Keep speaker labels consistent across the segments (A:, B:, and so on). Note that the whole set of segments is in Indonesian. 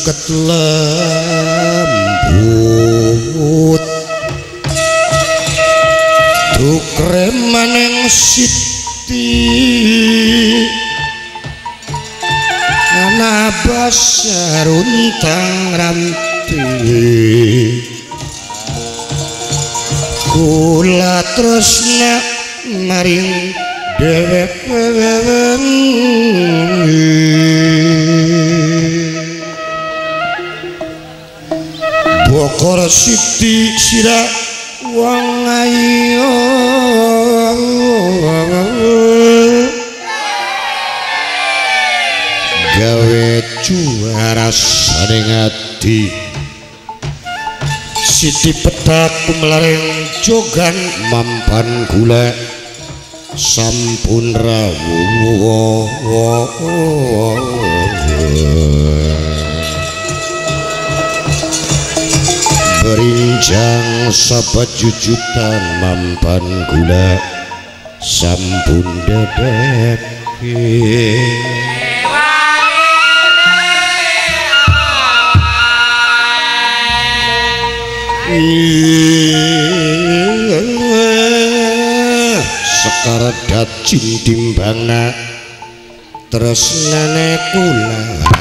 A: suket lembut tukremaneng siti ana basaruntang ranti kula tresna maring dhewek Bokor Siti sira wong ayu gawe juara saning ati Siti petak kumlareng jogan mampan gula sampun rawuh berinjang sabat jujutan mampan gula sampun dedek sekar dacin timbangna tresnane kula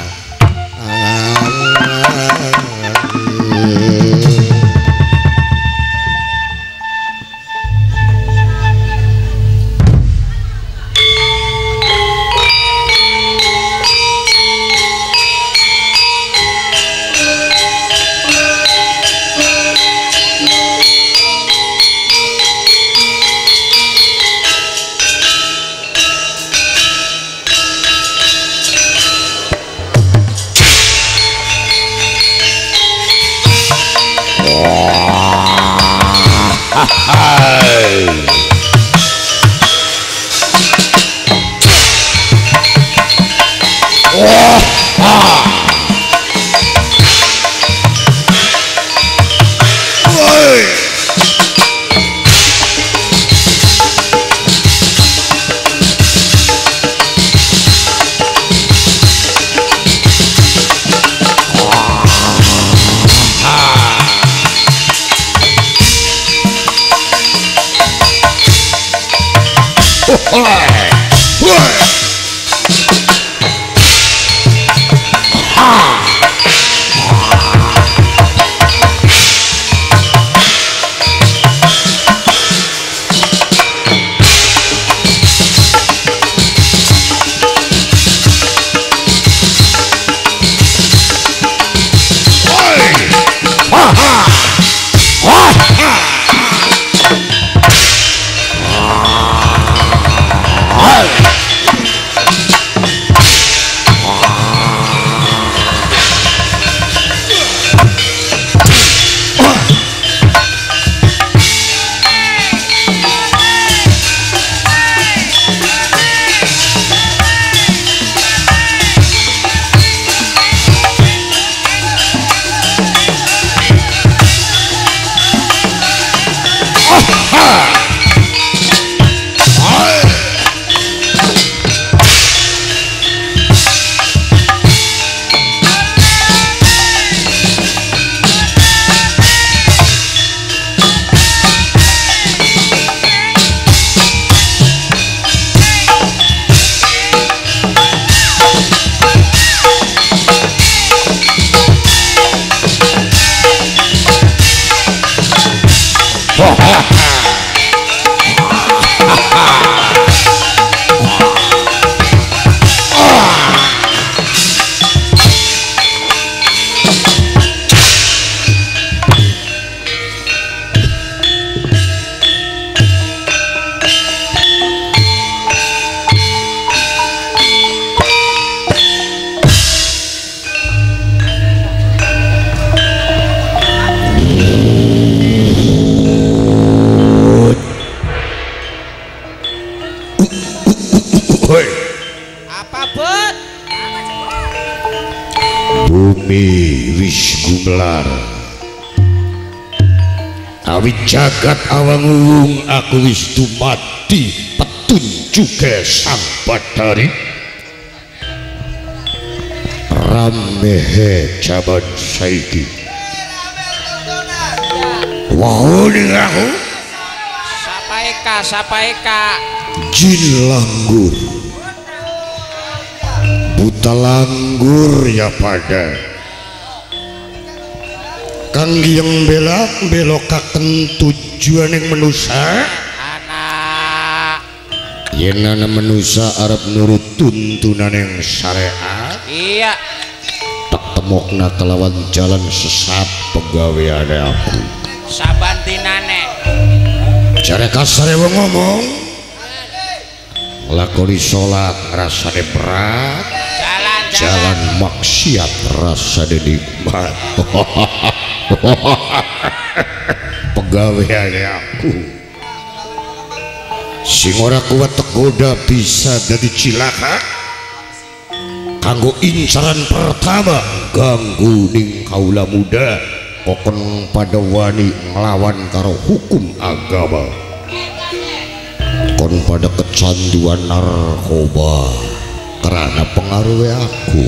A: gumelar awit jagat awangung aku wis dumadi petunjuke sang Badari ramehe jaman saiki wau ning aku
B: Sapa eka
A: jin langgur buta langgur ya pada kang yang belokaken tujuan yang menusa
B: anak
A: yen ana menusa arep nurut tuntunan yang syariat
B: iya
A: tak temokna kelawan jalan sesat pegaweane aku
B: sabantinane
A: jare kasare wong ngomong lakoni salat ngrasane berat jalan maksiat rasane nikmat pegaweane aku sing ora kuat tergoda bisa dadi cilaka kanggo incaran pertama ganggu ning kaula muda kokon pada wani nglawan karo hukum agama kon pada kecanduan narkoba karena pengaruh aku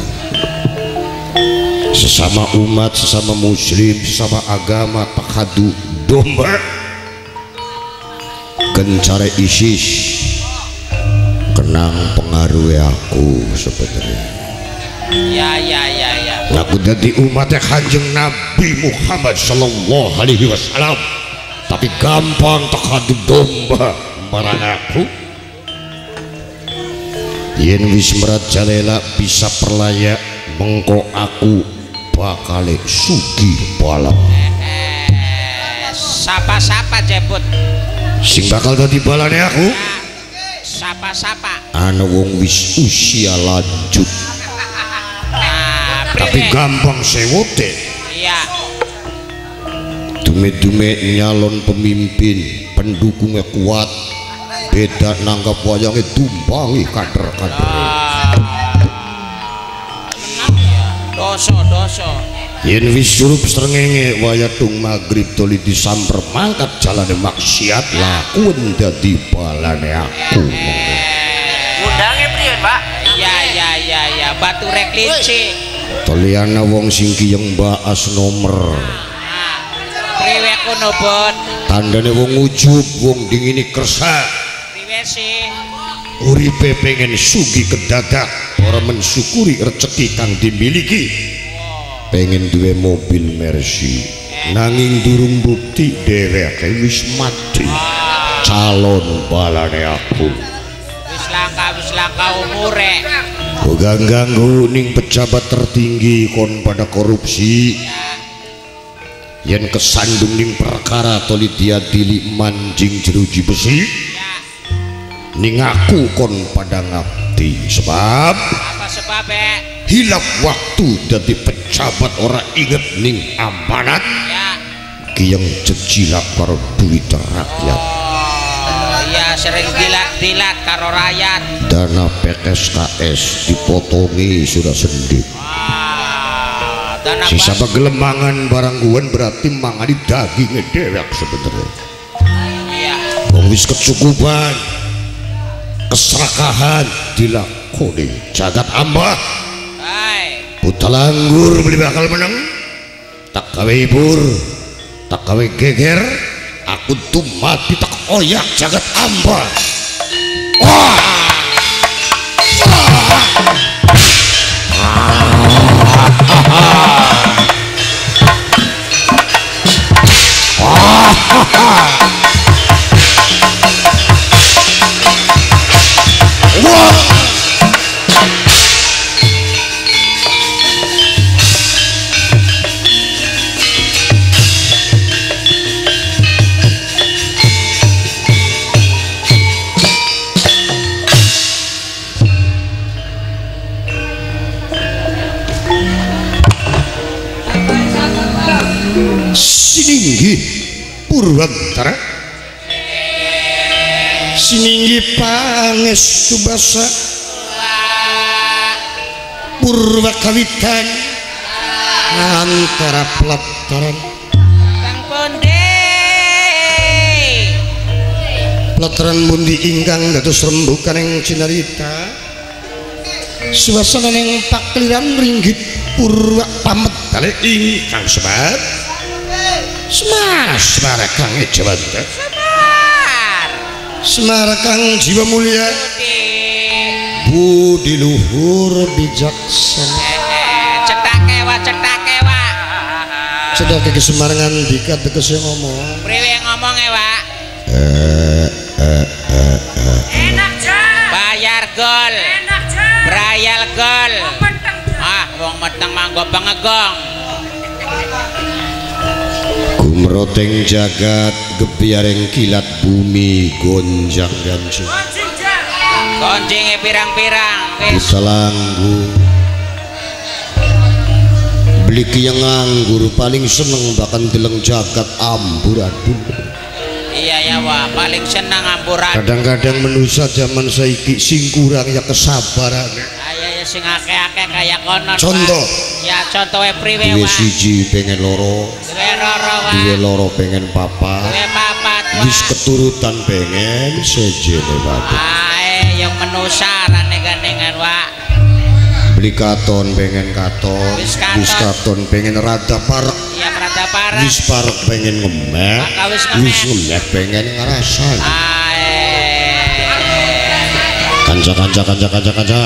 A: sesama umat sesama muslim sesama agama takadu domba kencare ISIS kenang pengaruh aku sebenarnya
B: ya
A: aku jadi umatnya Kanjeng Nabi Muhammad sallallahu alaihi wasallam tapi gampang takadu domba marang aku yen wis merajalela bisa perlaya mengko aku bakal sugi balap
B: sapa jebut
A: sing bakal dadi balane aku
B: sapa
A: ana wong wis usia lanjut tapi gampang sewote
B: iya
A: dume-dume nyalon pemimpin pendukungnya kuat beda nanggap wayangnya tumpangi kader-kader
B: doso
A: yen wis surup srengenge wayatung maghrib toli disamper mangkat jalane maksiat lakun dadi balane aku
B: undange priye Pak ya batu rek linci
A: toliana wong sing kiyeng baas nomor
B: priwe kono Bon
A: tandane wong ujub wong dingini kersa
B: priwe sih
A: uripe pengen sugi kedadak ora mensyukuri rezeki kang dimiliki pengen duwe mobil Mercy nanging durung bukti dheweke wis mati calon balane aku
B: wis langka umure
A: ganggu ning pejabat tertinggi kon pada korupsi yen kesandung ning perkara toli diadili manjing jeruji besi ning aku kon pada ngabdi sebab
B: apa sebabnya
A: hilap waktu dadi pejabat ora inget ning amanat
B: ya
A: kiyeng jejilak karo duit rakyat
B: ya sering dilat karo rakyat
A: dana PSKS dipotongi sudah sendiri sisa pagelemangan barang guan berarti mangani dagingnya dewek sebenarnya
B: iya
A: wong wis kecukupan keserakahan dilakoni jagat ambah buta langgur beli bakal menang tak gawe hibur tak gawe geger aku tuh mati tak oyak jagat ambah Sininggi Purwantara Sininggi Pangestu Basa Purwa Kawitan antara pelataran
B: Kang Ponde
A: pelataran bundi ingkang dados rembukan yang cinarita suasana ning pakliran ringgit purwa pamet kali ingkang sebat Semar kang Ejawanta Semar kang jiwa mulia budi luhur bijaksana
B: cetak ewa
A: sedang kesemarangan dikat tegese ngomong
B: priwe ngomong ewa
C: enak jan
B: bayar gol
C: enak jan
B: brayal gol wong
C: meteng
B: meteng manggo pengegong
A: gumroteng jagat gebiareng kilat bumi gonjang ganjing
C: anjing jan
B: gonjinge pirang-pirang wis
A: Putalanggu Bliki yang nganggur paling seneng bahkan deleng jagat amburadul
B: iya ya wah paling senang amburan
A: kadang-kadang manusia zaman saiki sing kurang ya kesabaran
B: ayo ya sing akeh-akeh kaya konon
A: contoh
B: Wak. Ya contohnya priwe
A: duwe
B: wak
A: siji pengen loro
B: duwe roro wak
A: duwe loro pengen papat
B: duwe papat wak
A: wis keturutan pengen sejene waduh
B: ae yang menusa rane-gandengan wak
A: beli katon pengen katon
B: Wis katon.
A: wis katon pengen rada parek
B: iya rada parah
A: wis parek pengen ngemek
B: Maka wis ngemek.
A: wis ngemek pengen ngerasan
B: ae
A: kanca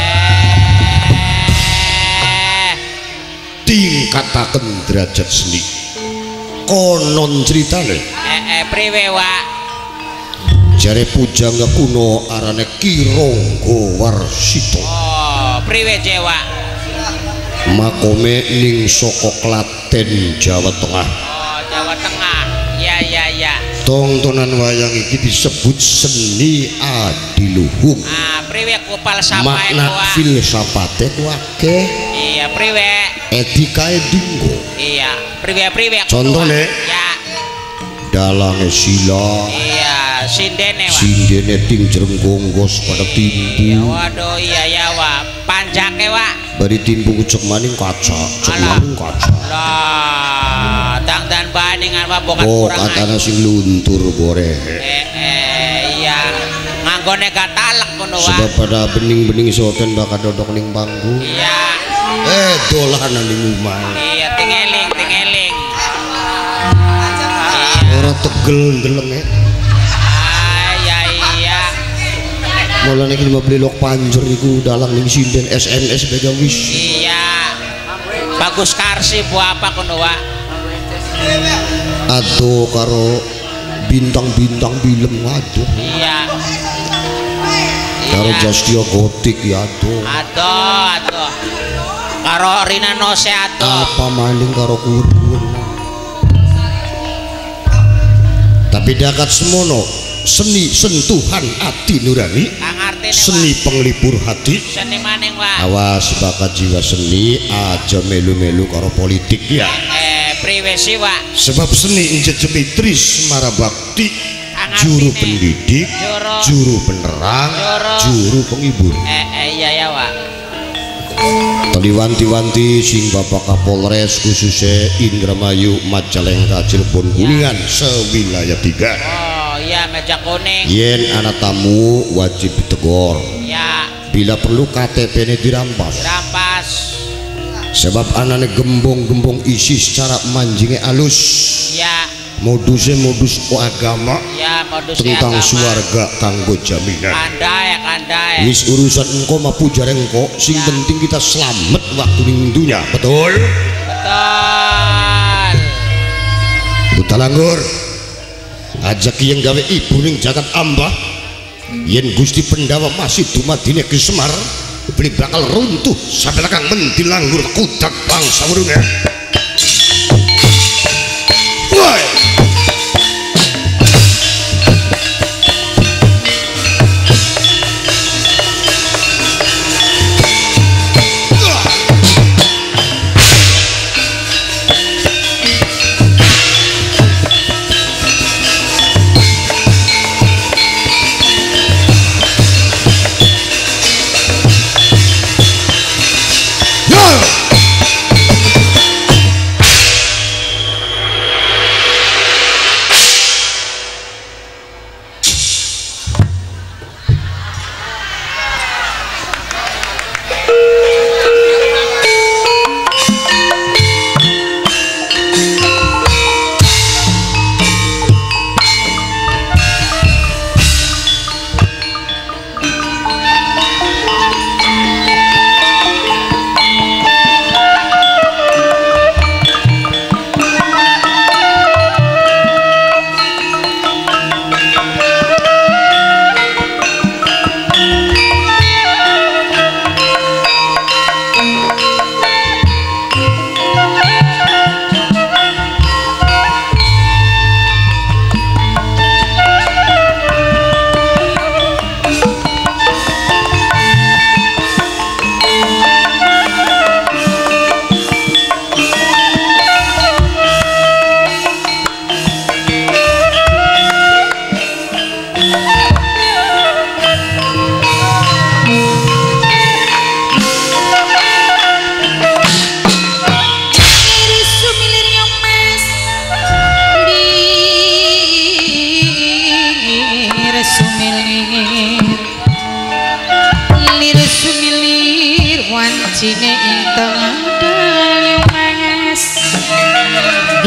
A: tingkataken derajat seni konon ceritane
B: priwe wak
A: jare pujangga kuno arane Kirangga Warsita
B: oh priwe jewa
A: makome ning saka Klaten Jawa Tengah
B: oh Jawa Tengah ya
A: tontonan wayang iki disebut seni adiluhung
B: priwe kupal sampai
A: makna
B: wak
A: filsafate akeh
B: iya priwe
A: etikae dinggo
B: iya priwe
A: Contohnya?
B: ya
A: dalange sila
B: iya sindene wak
A: sindene ting jrenggonggos pada
B: iya
A: timbu
B: waduh iya ya wak panjake wak
A: bari timbu cek maning kaca cek
B: Alah.
A: maning kaca
B: lah dan bandingan wak bukan
A: oh
B: kurang
A: katana sing luntur bore
B: iya nganggone gatalek kono
A: sebab
B: wak
A: pada bening-bening soten bakal dodok ning panggung
B: iya
A: dolanan ning omah
B: iya tingeling
A: ora tegel ndelenge
B: iya
A: mulane iki mau beli lok panjer iku dalang ning sinden SMS bega wis
B: iya bagus karsi bu apa kono wak
A: aduh karo bintang-bintang film waduh
B: iya
A: karo Justio Gotik ya aduh
B: aduh karo Rina Nose aduh
A: apa maning karo kurun tapi dakat semono seni sentuhan hati nurani
B: kang artine
A: seni penglipur hati
B: seni maning wak
A: awas bakat jiwa seni aja melu-melu karo politik ya
B: priwe sih wak
A: sebab seni njejemi trismara bakti
B: Kang
A: juru
B: artine.
A: pendidik
B: Juru.
A: juru penerang
B: Juru.
A: juru penghibur
B: iya ya wak
A: Taliwanti-wanti sing Bapak Kapolres khususnya Indramayu Majalengka Cirebon Kuningan sewilayah 3
B: oh iya meja kuning
A: yen anak tamu wajib ditegur
B: ya
A: bila perlu KTP-nya dirampas sebab anaknya gembong-gembong isi secara manjingnya alus
B: ya
A: modusnya modus agama
B: ya modus
A: tentang
B: agama.
A: suarga kanggo jaminan
B: kandai
A: wis urusan engko mapu jareng engko sing
B: Ya.
A: penting kita selamat waktu ning dunya betul
B: betul
A: Putalanggur ajak yang gawe ibu ning jagat ambah yen Gusti Pendawa masih dumadine ke Semar beli bakal runtuh sampai lekang mentilanggur kudak bangsa urungnya woi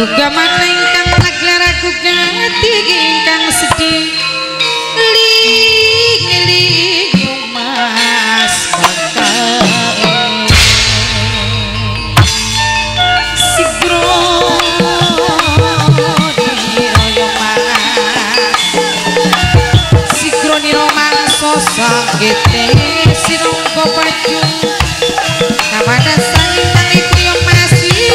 D: Gugaman ingkang laglar gugah ati ingkang sedih ling mas bakae sigro niro mas sigro niro mangso sanggete sinongko baju kamana saingkang iku mas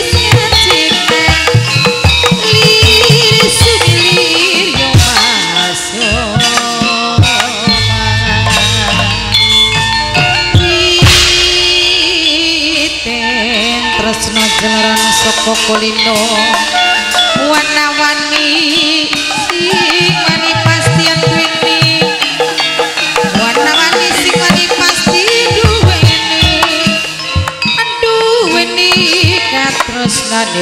D: jelaran saka kulino wana-wani sing mani pastian duweni wana-wani sing mani pasti duweni duweni katresnane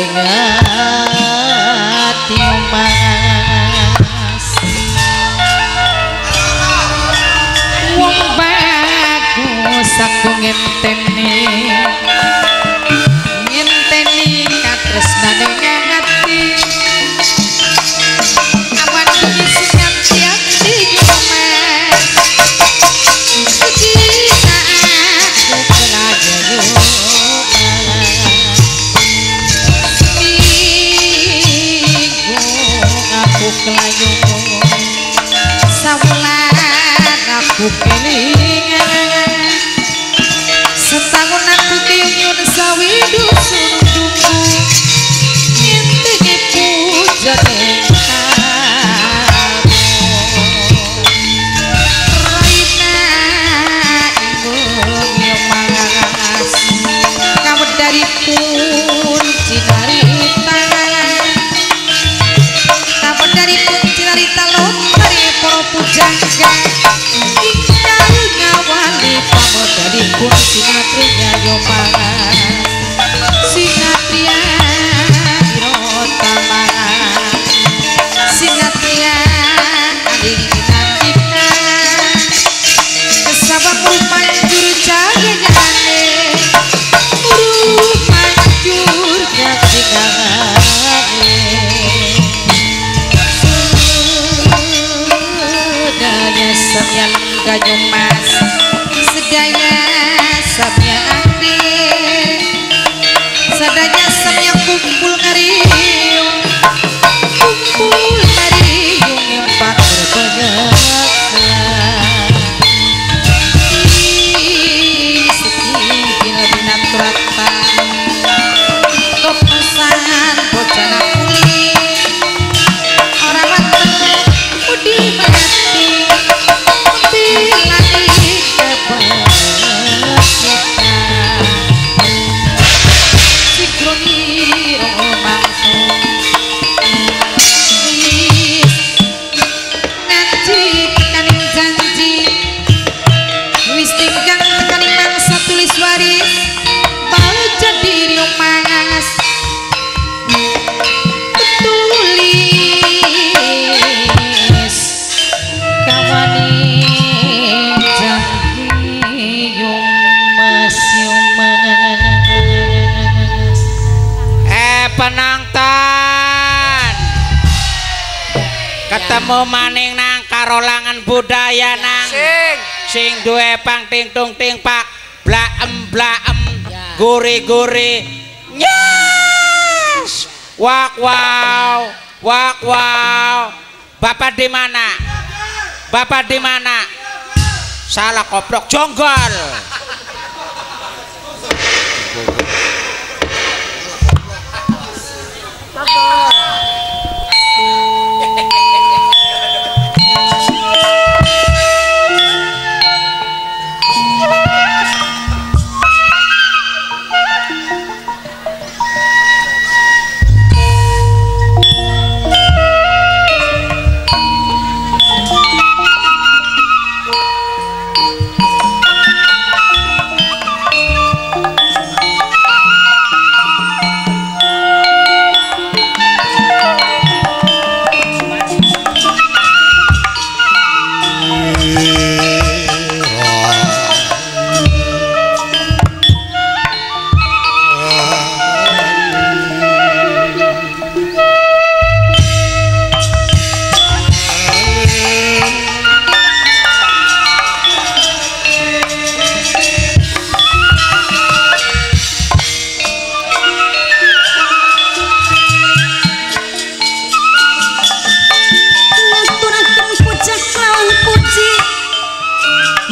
D: ati mas wong bagus aku ngenteni tresnane ngati awan iki siap siap dijumas iki aku kelajayo minggu aku kelayo sawulan aku kelingan setahun aku kiyun sawi dusun Sinatrinya yo mangan sinatria rotamangan sinatria adinginantina kesabang rupanjur jaganyane rupanjur jaganyane sudahnya samyan ganyo mas sedaya samya akhir sadaya samya kumpul ngariung empat berbanyak setinggi binat rata topasan bocana kulit orang mateng udi mati bilani kebal ketemu maning nang karolangan budaya nang sing duwe pang ting tung ting pak blaem guri-guri nyes wak wow bapak di mana salah koplok jonggol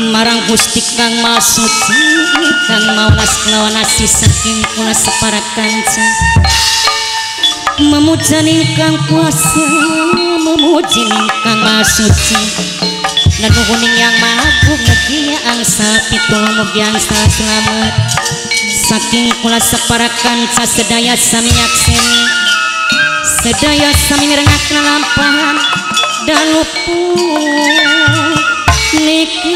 E: marang Gusti Kang Maha Suci kang maulas kelawan asih saking kula separa kanca memuji kang kuasa memuji kang Maha Suci nanuhuning yang maha agung mugia angsa pitulung mugia angsa selamat saking kula separa kanca sedaya sami nyakseni sedaya sami mirengakna lampahan dalupun niki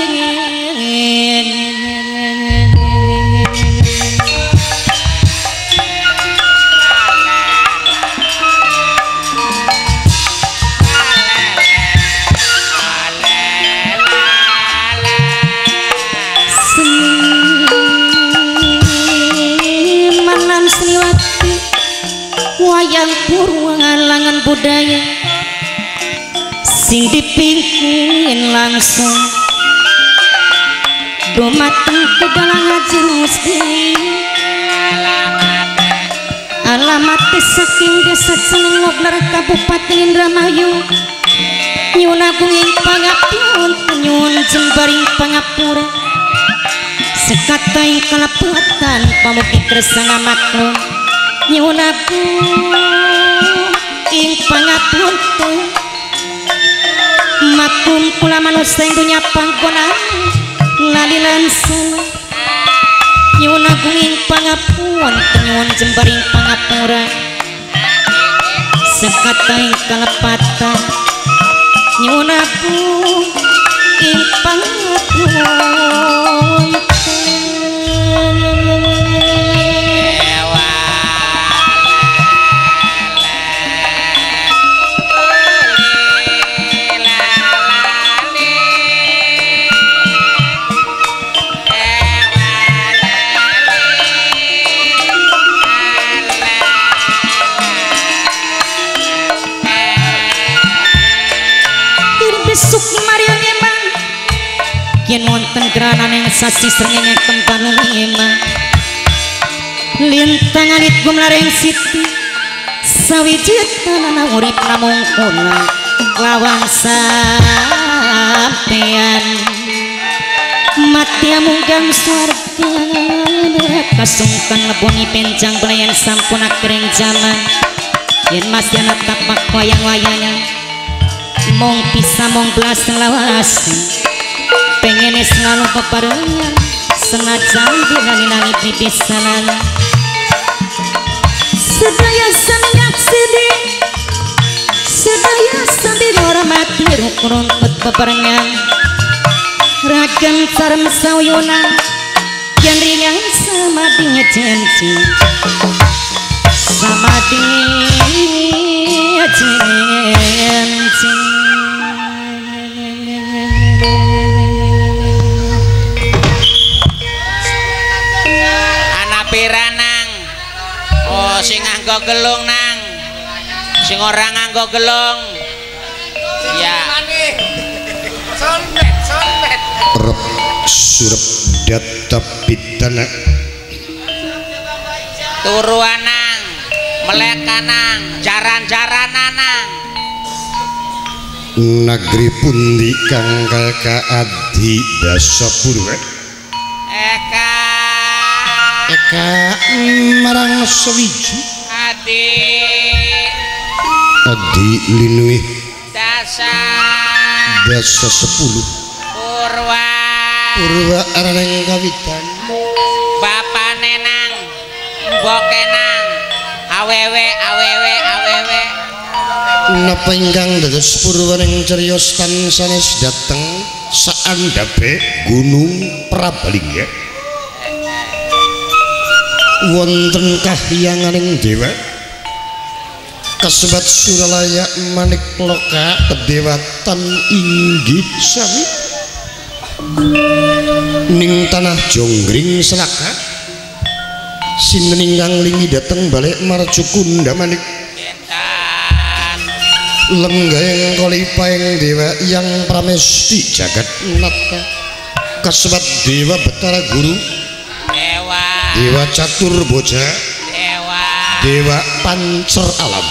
E: manan seniwati wayang purwa ngalangan budaya sing dipimpin langsung dumateng kedalang ngaji Gusti alamatnya saking desa Celengogler Kabupaten Indramayu nyuwun agung ing pangapun nyuwun jembaring pangapura sekata ing kalepatan pamugi kersana maklum nyuwun agung ing pangapunten makum kula manusia ing dunya panggonan lalilan sana nyuwun agung ing pangapuan nyuwun jembaring pangapura sekata ing kalepatan nyuwun agung ing pangapuan yen wonten geranan yang sasi srengenge kempanung emang lintang alit gumlareng siti sawijit tanana urip namung kuna lawan sampean mati amunggang swarga kasungkan leboni pencang belayan sampun akreng jaman yen masih ana tapak wayang-wayangan mong bisa mong belas lawas pengen selalu peparengan senajan dinani-nani pipisanan sedaya samyak sidi sedaya sambil hormati rukurun peparengan ragan sarem sauyuna yang ringan sama dinya janji sama dinya janji
D: piranang oh sing nganggo gelung nang sing ora nganggo gelung ya sonbet
A: rep surep data pitana
D: turu anang melek kanang jaran-jaran anang
A: negeri pundi kang kaadi dasapurwa Eka marang sewiji Adi Linui
D: dasa
A: 10
D: Purwa
A: araneng kawitan
D: Bapak nenang Mboke nang awewe
A: napa ingkang dados purwaning cariyos sanes dateng saandhape Gunung Prabalingga wonten kahyanganing dewa kasebat Suralaya manik loka kedewatan inggih sami ning tanah jonggring selaka sinten ingkang lingi dateng balik marcukunda manik lenggahing kalipaing dewa yang pramesti jagat nata kasebat dewa Betara Guru Dewa Catur Boja Dewa Pancer Alam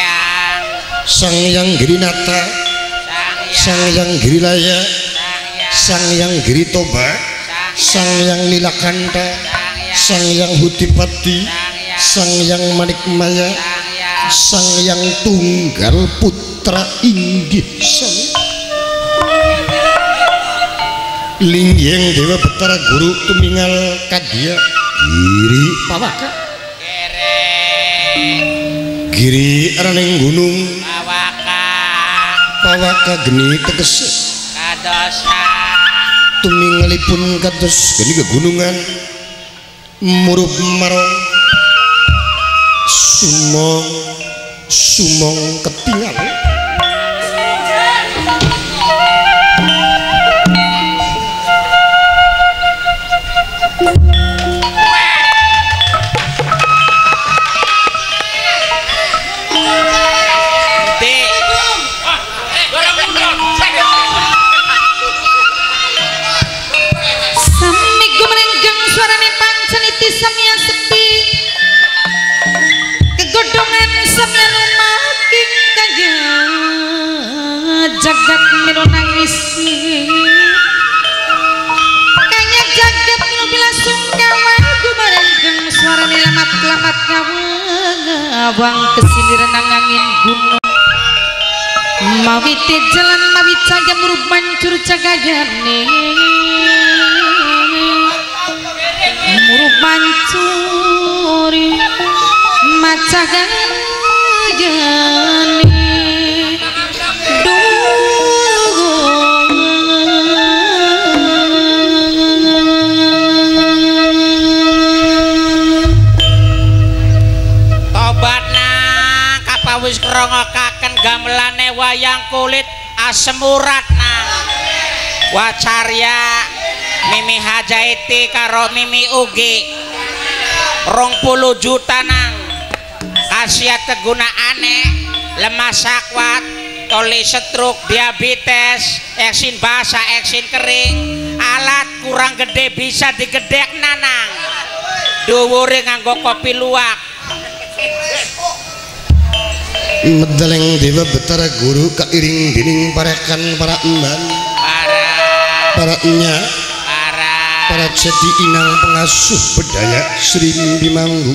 A: Sang Yang Girinata Sang Yang Girilaya Sang Yang Giritoba, Sang Yang Nilakanta, Sang Yang Hutipati, Sang Yang Manikmaya, Sang Yang Tunggal Putra Inggih Sami Linggeng Dewa Betara Guru Tumingal Kadya Giri Pawaka Giri Raneng Gunung Pawaka Geni tegese
D: kadosa
A: tumingalipun kados geni kegunungan murub marong sumong ketingal
E: samya sepi kegodongan samya lumaking kaya jagat milo nangis kaya jagat milo bila sungkawa gumarengkeng suara nilamat-lamat ngawang kesini renang angin gunung mawiti jalan mawi caya murub mancur cagayane murub mancuri maca gajani
D: tobatna kapawis krongokaken gamelane wayang kulit asem urat nang wacarya Mimi Hajaiti karo Mimi Ugi 20 juta nang khasiat kegunaane lemah sakwat toli stroke diabetes eksin basah eksin kering alat kurang gede bisa digedek nanang dhuwure nganggo kopi luwak
A: Medaleng Dewa Betara Guru kairing dening parekan para emban para enya para jadi inang pengasuh bedaya Sri Bimanggung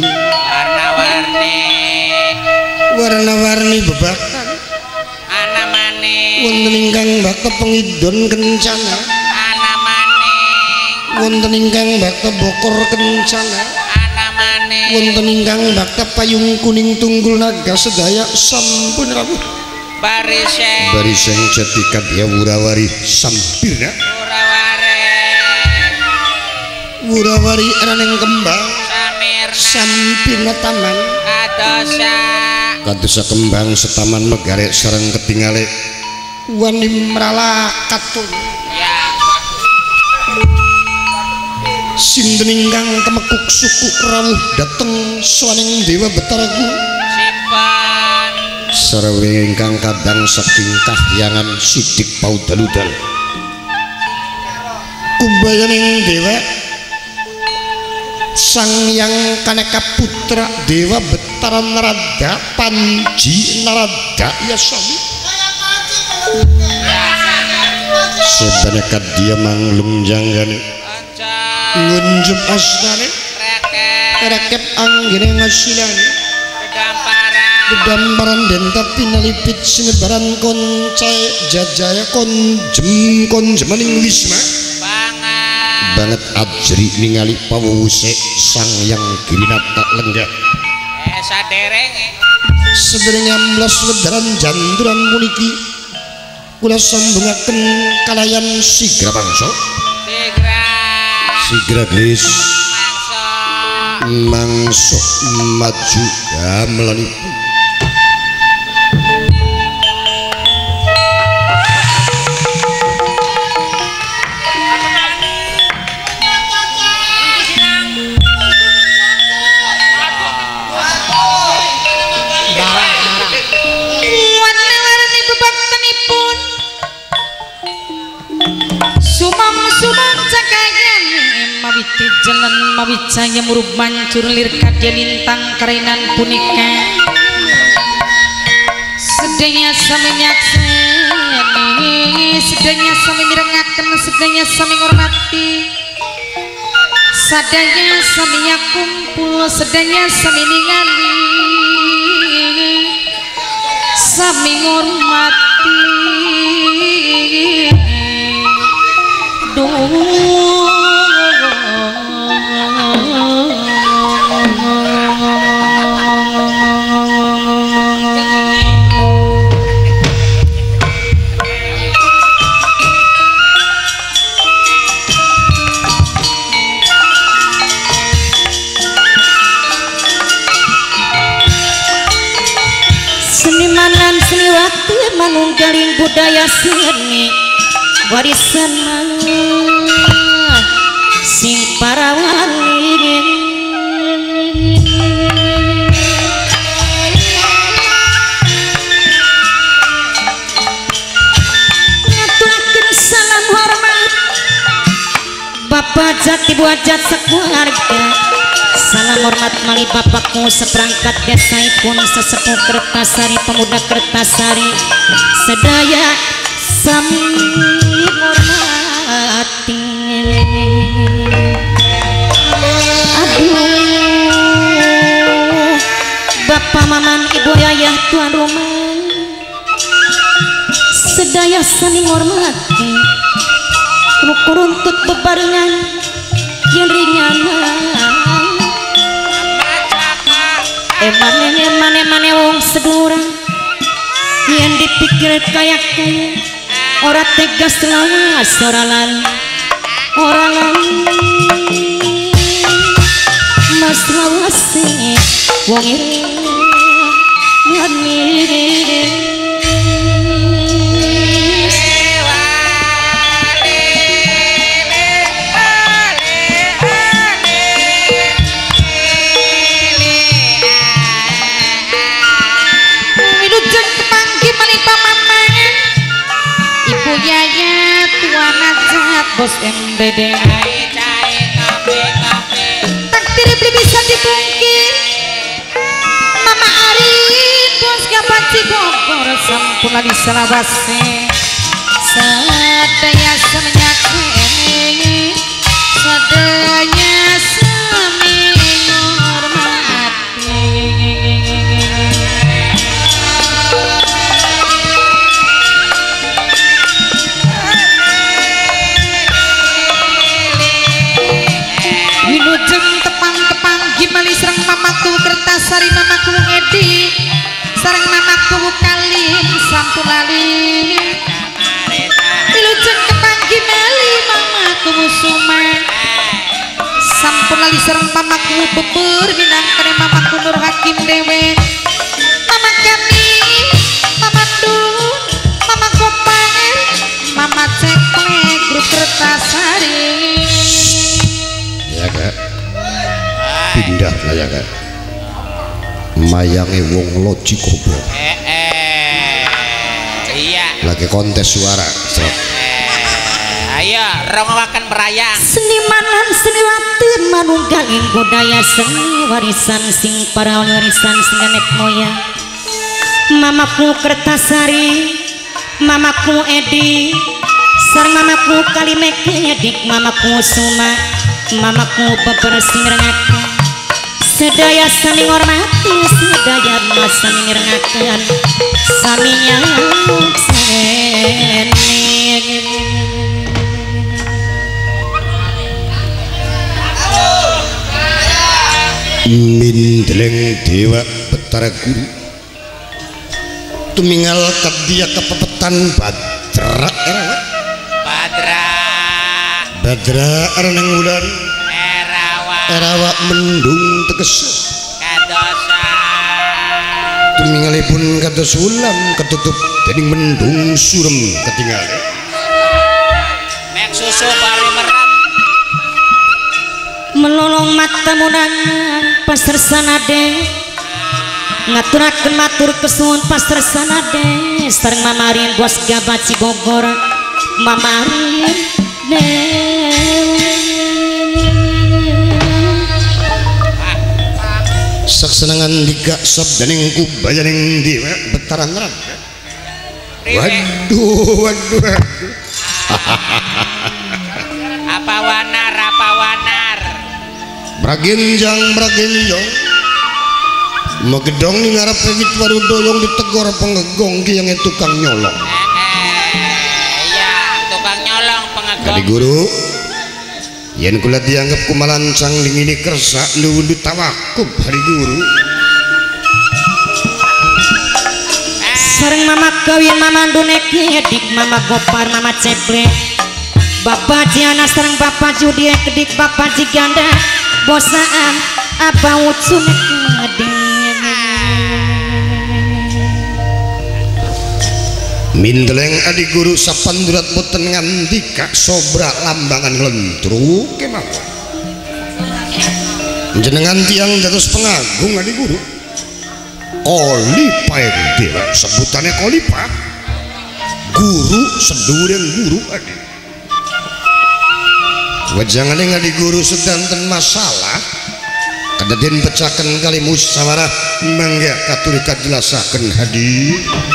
A: warna-warni bebakan
D: ana maning
A: wonten ingkang bakta pengidon kencana
D: ana maning
A: wonten ingkang bakta bokor kencana
D: ana maning
A: wonten ingkang bakta payung kuning tunggul naga sedaya sampun rawuh bariseng jati kadya wurawari sampirna wurawari raneng kembang sampirna taman kadosa kembang setaman megarek sareng ketingale wani mrala katun sinten ingkang temekuk suku rawuh dateng swaning Dewa Betara Guru
D: simpan
A: sareng ingkang kadang saking kahyangan sidik paudaludal kumbayaning dewa Sang Yang Kaneka Putra Dewa Betara Narada Panji Narada Yasami sebana kadya manglung janggane ngunjup asnane rekep anggene ngasilane kedamparan den tapi nalipit sinebaran koncae jajaya konjemaning wisma banget ajri ningali pawuse Sang Yang Girinata lenggah
D: saderenge
A: sederenge amblas wedharan janduran puniki kula sambungaken kalayan sigra bangsa sigra gris mangsa maju gamelanipun
E: jalan mawicaya murub mancur lir kadya lintang kerenan punika sedaya sami nyakseni sedaya sami mirengaken sedaya sami ngormati sadaya sami kumpul sedaya sami ningali sami ngormati manunggaling budaya seni warisan sing para wali ngaturkeun salam hormat Bapak Jati Buajat sekeluarga salam hormat mali bapakku seperangkat desaipun sesepuh Kertasari pemuda Kertasari sedaya sami hormati aduh bapak maman ibu ayah tuan rumah sedaya sami hormati runtut bebarengan yang ringan emane wong sedura yang dipikir kayak ora tegas lawas orang lain mas lawase wong iri bos MBD takdir bisa dipungkir Mama Arin bos kapanci Bogor sampuna di Salawase sadaya semenyak ini sadaya sami ngormati Gimali serang mamaku Kertasari mamaku Edi sareng mamaku Kalim sampun lali wilujeng kepang Gimali mamaku Suma sampun lali serang mamaku Bubur minangkane mamaku Nur Hakim Dewe mama kami mama Dun mama Kopang mama Cekle grup Kertasari
A: ya Kak pindah lah ya Kak mayange wong loji goblok
B: iya
A: lagi kontes suara Sob.
B: Ayo rongowaken merayang
E: senimanan seniwati manunggaling budaya seni warisan sing para warisan sing nenek moyang mamaku Kertasari mamaku Edi sareng mamaku Kalimeke dik mamaku Suma mamaku bebersing rengaken sedaya sami ngormati sedaya mas sami mirengaken sami nyangseni
A: Mindeleng Dewa Betara Guru tumingal kedia kepepetan Badra Badra araneng wulan Erawa mendung teges
B: kadosa
A: tumingalipun kados wulan ketutup dening mendung surem ketinggal
B: mek susu bari merem
E: melolong mata munangan pasar sanade ngaturaken matur kesuwun pasar sanade sareng mamarin bos Gabaci Bogor mamarin
A: saksenangan digak sob dening kubayaning Dewa Betara Nerang waduh
D: Apa wanar, apa wanar.
A: Bragenjang Megedong ning ngarep wit waru doyong ditegor pengegong ki yang tukang nyolong.
D: Iya, tukang nyolong pengegong.
A: Kali guru yen kula dianggap kumalancang dingini kersa nduwudu tawakub hari guru.
E: Sareng mama kawin mama nduneki dik mama gopar mama ceplek bapak Jiana sareng bapak Judi kedik bapak Jiganda bosaan apa utsun keding
A: Mindeleng adi guru sapandurat boten ngandika sobra lambangan lentruk kemawon. Jenengan tiang dados pengagung adi guru. Kolipa dewa sebutannya kolipa. Guru sedureng guru adi. Wajangane ngadi guru sedanten masalah kadaden pecaken kali musyawarah mangga katurikat jelasaken hadi.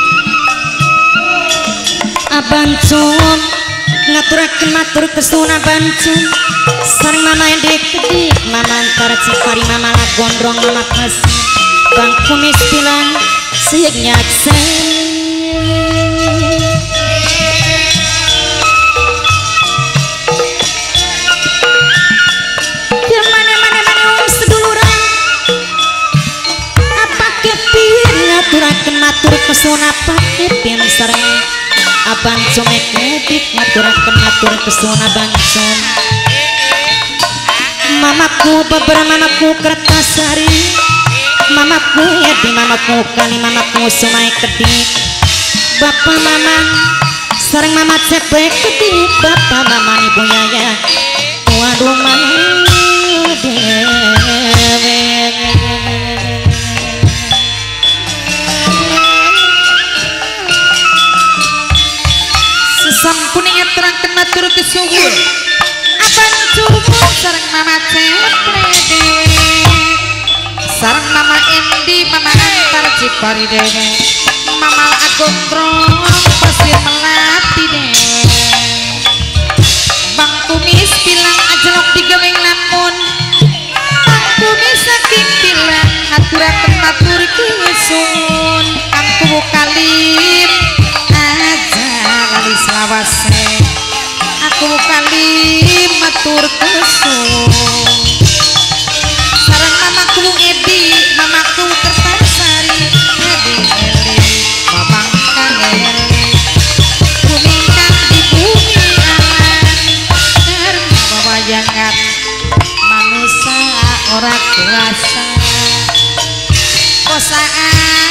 E: Abancun ngaturaken matur kesuna bancun sareng mama endek kedik mama antar cipari mama lagondrong mama pas bang kumis bilang sieg nyaksen ya mana seduluran apa kepir ngaturaken matur kesuna pakepin sareng Abancun ekedik ngaturaken matur kesuna bancun mamaku beberapa mamaku kertasari mamaku yadi mamaku kali mamaku sumai kedik bapak mama sareng mama ceplek kedik bapak mama ibu yaya waduh mama sampun ngaturaken matur kesuwun abancurmu sareng mama ceplek sareng mama Endi mama antar cipari dewe mama agondrong pasir melati dewe bang kumis bilang ajelok digaweng lamun bang kumis saking bilang ngaturaken matur kesuwun kang kuwu kalim kali selawase aku kali matur kesuwun sareng mamaku Edi mamaku Kertasari Edi Eli mamang Eli kumingkang di bumi alam karena bawayangan manusia ora kuasa kosaan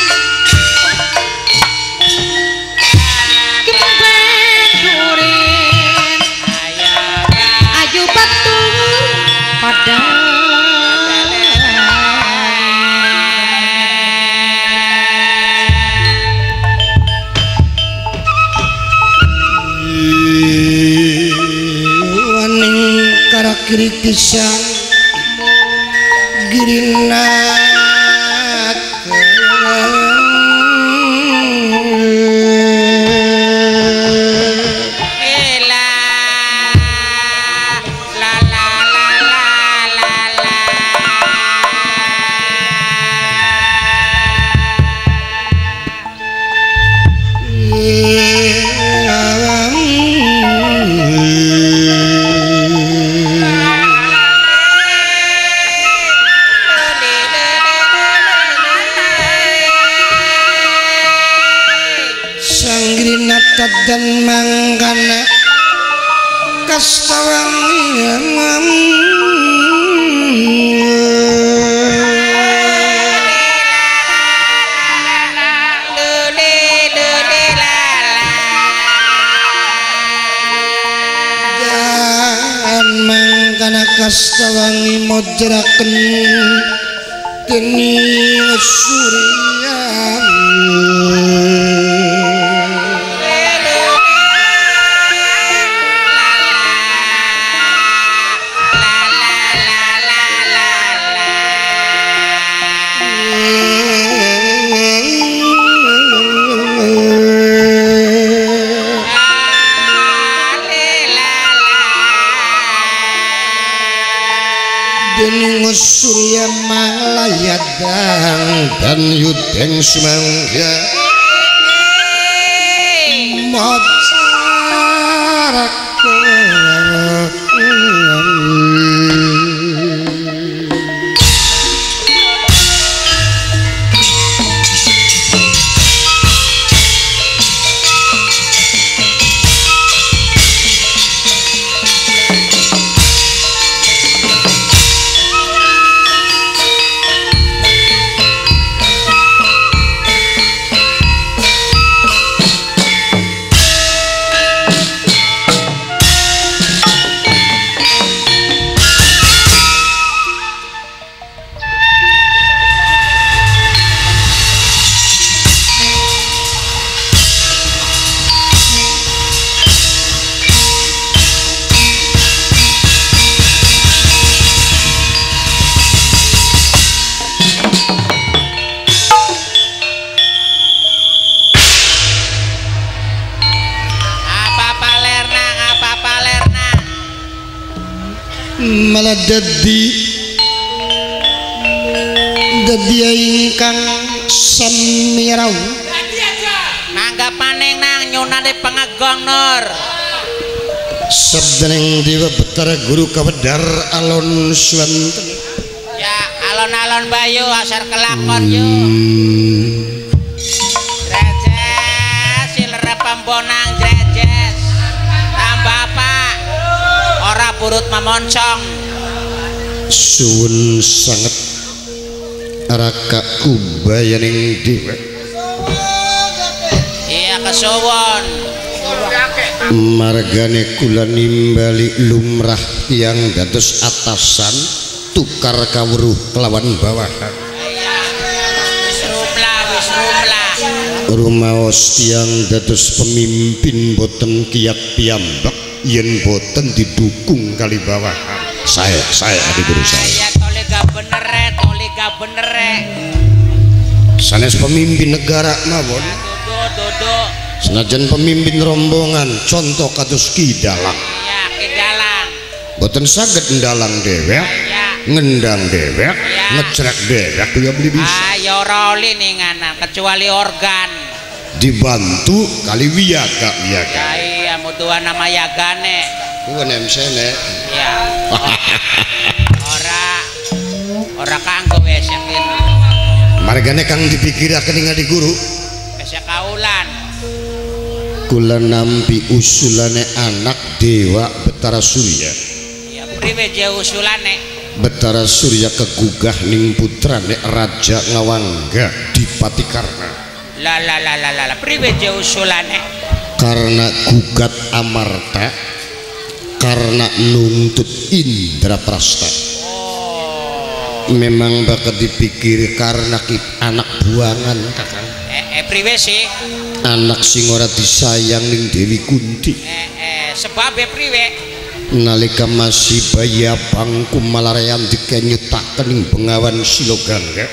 A: kiri pisang girina dan mangkana kastawang dan mangkana kastawangi mojraken kini surya Den Surya Malayadang dan Yudeng Semangga Mocarak malah dadi ingkang samirau
D: nanggapaning nang nyunane pengegong Nur
A: sabdaning Dewa Betara Guru Kawedar alon swanten
D: ya alon-alon bayu asar kelakon yo Drejes silere pembonang Drejes tambah apa ora burut memoncong
A: suwun sanget Raka Kubayaning Dewa
D: iya kesuwun
A: margane kula nimbali lumrah tiang dados atasan tukar kawruh kelawan bawahan
D: wis rumlah
A: rumaos tiang dados pemimpin boten kiyat piyambak yen boten didukung kali bawahan saya adik guru saya
D: ya tolega bener
A: sanes pemimpin negara mawon
D: duduk
A: senajan pemimpin rombongan contoh kados Ki Dalang
D: ya Ki Dalang
A: boten saged ndalang dewek
D: ya
A: ngendang dewek ngecrek dewek ya beli bisa
D: ayo roli ninganan kecuali organ
A: dibantu kali wiyaga
D: ya iya mutuan nama yagane
A: kuwi nemsene
D: ya ora kanggo wis yakin
A: margane kang dipikiraken ing Adi Guru
D: wis kaulan
A: kula nampi usulane anak Dewa Betara Surya
D: ya priwe je usulane
A: Betara Surya kegugah ning putrane Raja Ngawangga Dipatikarna
D: la priwe je usulane
A: karena gugat amarta karena nuntut Indraprasta memang bakal dipikir karena anak buangan kakang
D: priwe sih
A: anak sing ora disayang ning Dewi Kunti
D: sebab priwe
A: nalika masih bayi bangku malarean dikenyutaken ing Bengawan Silogangga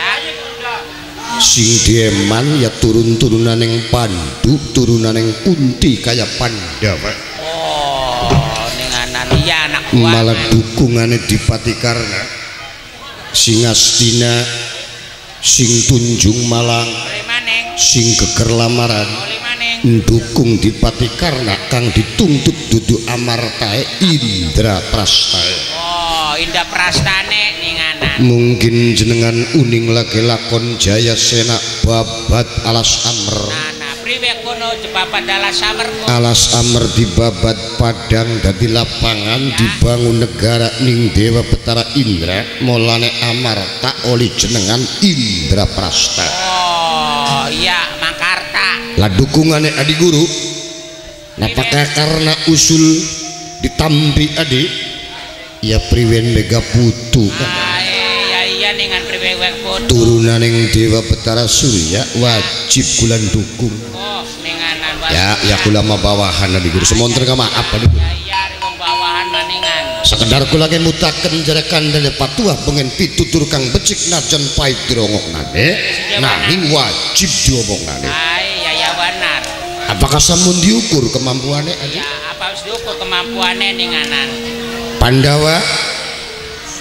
A: sing deman ya turun-turunaning Pandu turunaning Kunti kaya Pandawa
D: ninganan iya anak buah
A: malah dukungane Dipatikarna sing Astina sing Tunjung Malang sing geger lamaran ndukung Dipatikarna kang dituntut dudu amartae Indraprasta
D: Indraprastane ninganan
A: mungkin jenengan uning lagi lakon Jayasena babat Alas Amr
D: priwe kono babat Alas Amr
A: Alas Amr dibabat padang dadi lapangan dibangun negara ning Dewa Betara Indra molane amarta oli jenengan Indraprasta
D: iya Mangkarta
A: lah dukungane Adi Guru apakah karena usul ditampi Adi ya priwen mega putu
D: iya ningan priwe putu
A: turunaning Dewa Betara Surya wajib kula dukung
D: ninganan
A: ya kula mah bawahan Adi Guru semonten ka maaf Adi Guru
D: iya wong bawahan maningan
A: sekedar kula ge mutaken jarekan dene patuah pengen pitutur kang becik najan pait dirongoknane nanging wajib diomongnane
D: iya benar
A: apakah sampun diukur kemampuane Adi
D: ya apa wis diukur kemampuane ninganan
A: Pandawa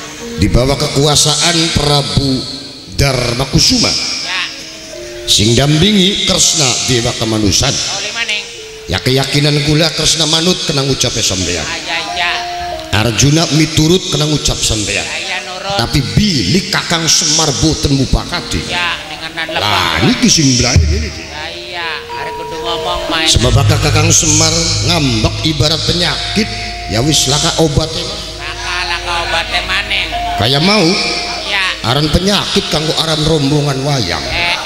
A: di bawah kekuasaan Prabu Darmakusuma
D: Ya.
A: sing dampingi Kresna Dewa Kemanusan.
D: Oli maning.
A: Ya keyakinan kula Kresna manut kena ngucap sampeyan.
D: Ya.
A: Arjuna miturut kena ngucap sampeyan.
D: Ya nurut.
A: Tapi bilik Kakang Semar boten mupakati.
D: Ya dengan nan
A: Lah
D: lepang.
A: niki sing mlayu niki.
D: Iya, arek kudu ngomong main.
A: Sebab Kakang Semar ngambek ibarat penyakit, ya wis laka obatnya.
D: Laka obate maning.
A: Kaya mau
D: Ya.
A: aran penyakit kanggo aran rombongan wayang.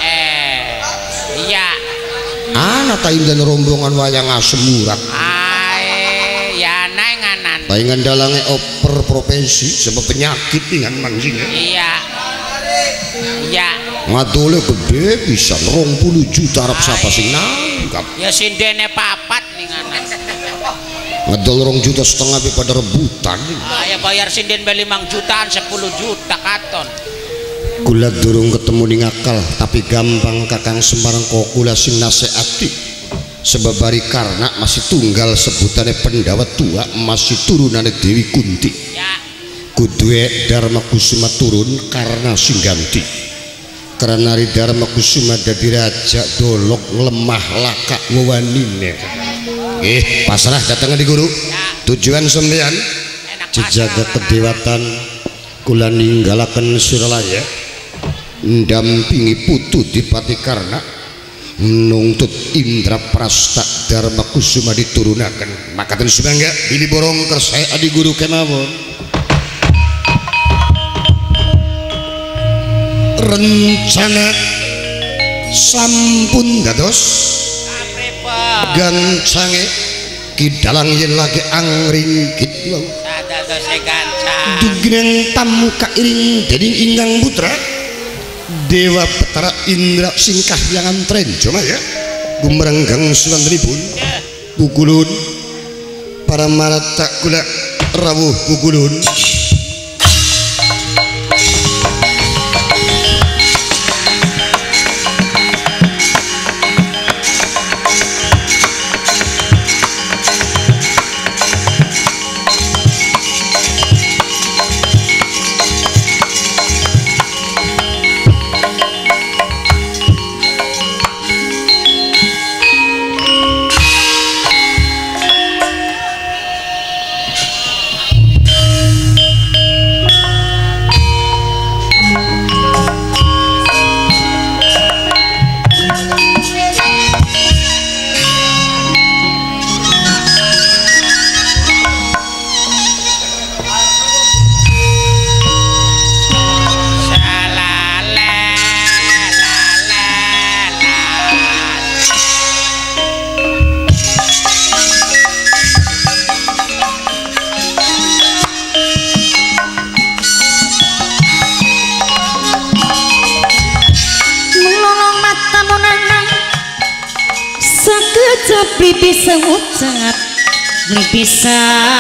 D: Iya.
A: Ana taindan rombongan wayang asemurat.
D: Ya naenganan.
A: Taingan dalange oper profesi sebab penyakit dengan mancing ya.
D: Iya. Iya.
A: Ngadole gede bisa 20 juta Arab sapa sing nangkap.
D: Ya sindene papat ninganan.
A: Ngedol 2,5 juta pada rebutan.
D: Ya bayar sinden 5 jutaan 10 juta katon.
A: Kula durung ketemu ning akal tapi gampang Kakang Semar kok kula sing nasihati. Sebab bari karena masih tunggal sebutane Pendawa tua masih turunane Dewi Kunti.
D: Ya.
A: Kuduwe Darmakusuma turun karena sing ganti. Karena Darmakusuma dadi raja dolok lemah laka wewanine. Pasrah datang di guru. Tujuan sampeyan jejaga kedewatan kula ninggalaken Suralaya ndampingi putu Dipati Karna nuntut Indra Prasta Darmakusuma diturunaken makaten sumangga Bili Borong kersaya adi guru kemawon rencana sampun dados gancange kidalang yen lagi angringkit lo
D: dados gancang
A: dugineng tamu kairing dening ingkang putra Dewa Betara Indra singkah yangan trenjo ya gumrenggang sulantripun pukulun para marata kula rawuh pukulun
E: bisa ngucap bisa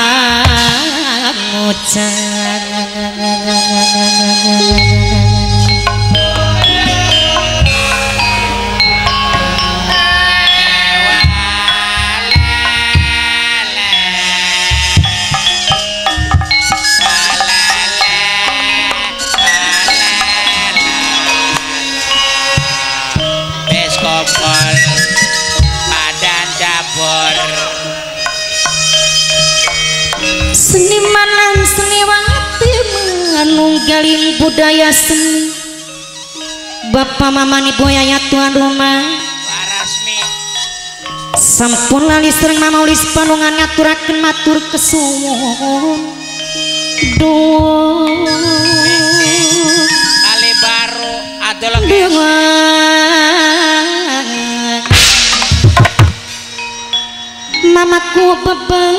E: seniman lan seniwati menunggalin budaya seni Bapak Mamani Boyaya tuan rumah
D: Parasmi
E: sampun lali sering mamaulis panungan ngaturaken matur kesuwun duh
D: kali baru adalah
E: mamaku beber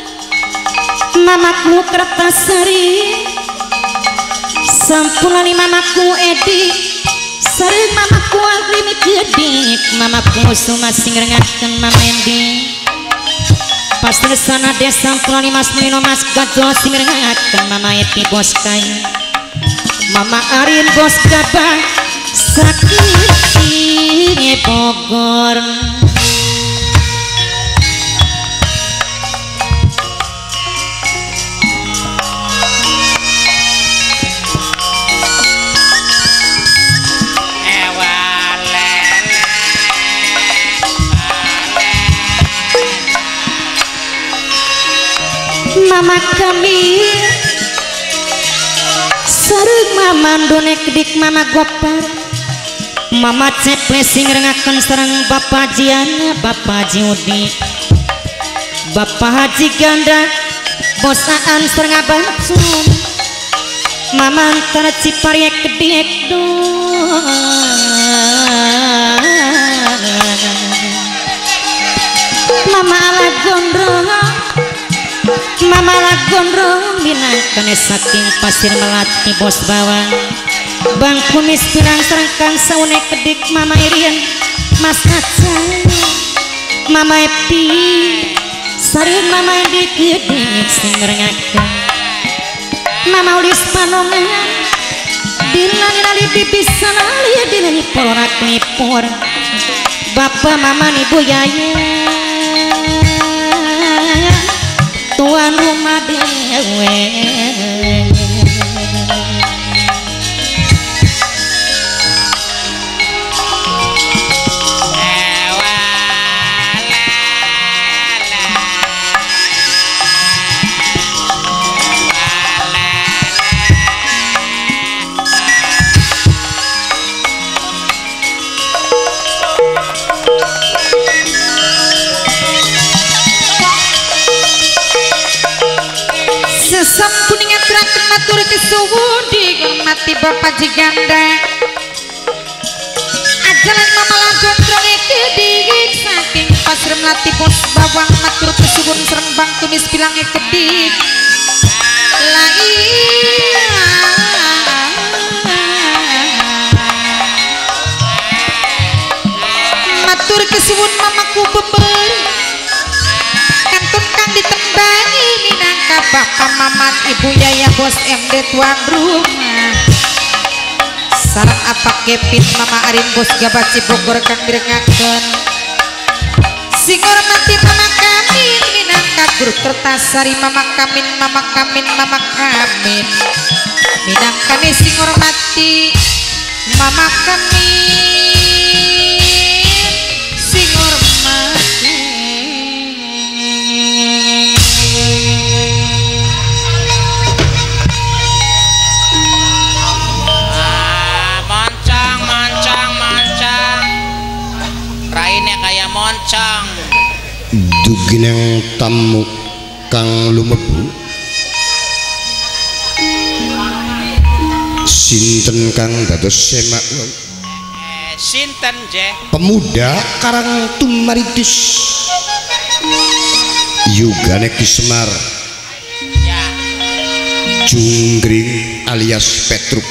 E: mamaku Kertasari sampulani mamaku Edi sering mamaku Aglimi Gedik mamaku Suma singrengaken Mamendi pasti sana desa sampulani Mas Nino Mas Gajo singrengaken Mama Eti Bos Kayu Mama Arin Bos Gabah Sakiti Bogor Mama kami sareng mama donek dik mama gopar mama ceple sing rengaken sareng Bapak Jiana Bapak Jiudi Bapak Haji Ganda bosaan sareng abang sun mama antara cipariek kedek do mama ala gondrong mama ala gondrong minangkane saking pasir melati bos bawang bang kumis pirang serangkang saune kedik mama Irian mas kacang mama Epi sareng mama Edi kedek sing rengaken mama ulis panongan dinali bibis sanali dinali porak lipur bapak mama ibu yaya tuan rumah dewe
C: Sampun ngaturaken matur kesuwun dihormati Bapak Jiganda ajalan mama lagondrong kedik saking pasir melati pos bawang matur kesuwun sareng bang tumis bilange kedik matur kesuwun mamaku beber kantun kang ditembangi minangka bapak mamat ibu yaya bos MD tuan rumah sareng apa kepit mama Arin bos gabaci Bogor kang direngaken sing hormati mama kami minangka guru kertasari mama kamin minangkane sing hormati mama kami sing hormati
B: moncong
A: dugineng tamu kang lumebu sinten kang dados semak
B: sinten je
A: pemuda Karang Tumaritis yugane Ki Semar
B: ya
A: Junggring alias Petruk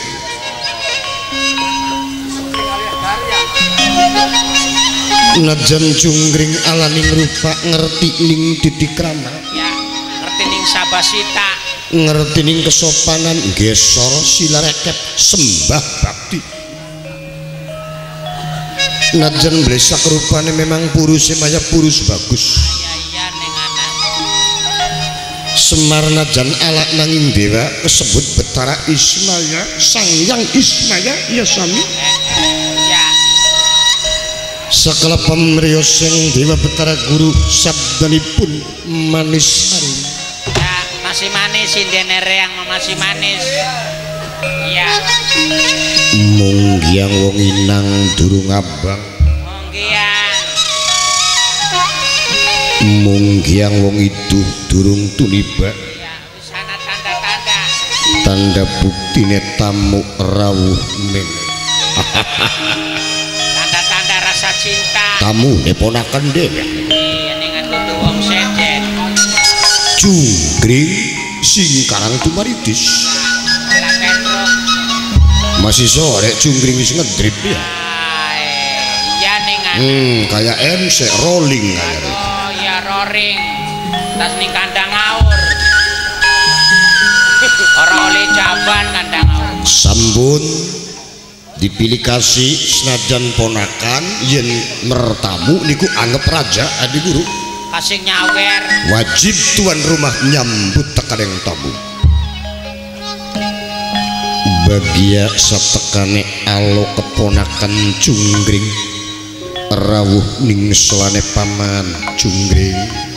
A: najan Junggring alaning rupa ngerti ning didikrama
B: ya ngerti ning sabasita
A: ngerti ning kesopanan gesor silarekep sembah bakti najan blesak rupane memang purus maya purus bagus
B: ya ning anak
A: Semar najan alak nanging dewa kesebut Betara Ismaya Sang Yang Ismaya ya sami
B: ya
A: sakala pamriyos sing dewa Betara Guru sabdanipun manis harum
B: ya masih manis indene reang masih manis ya
A: munggiang wong inang durung abang munggiang wong itu durung tuliba
B: ya sana tanda-tanda
A: tanda buktine tamu rawuh men
B: tanda-tanda rasa cinta
A: tamu ponakan dhewe
B: iya dengan dudu wong sejen
A: Junggring sing Karang Tumaritis
B: ala Petruk
A: masih sore Junggring wis ngedrip ya
B: iya ning
A: kayak MC rolling kayak
B: oh ya roaring tas ning kandang ngawur ora oleh jaban kandang ngawur
A: sambun dipilih kasih senajan ponakan yen mertamu niku anggap raja adi guru
B: kasih nyawer
A: wajib tuan rumah nyambut tekaneng tamu bagia satekane alo keponakan Junggring rawuh ning selane paman Junggring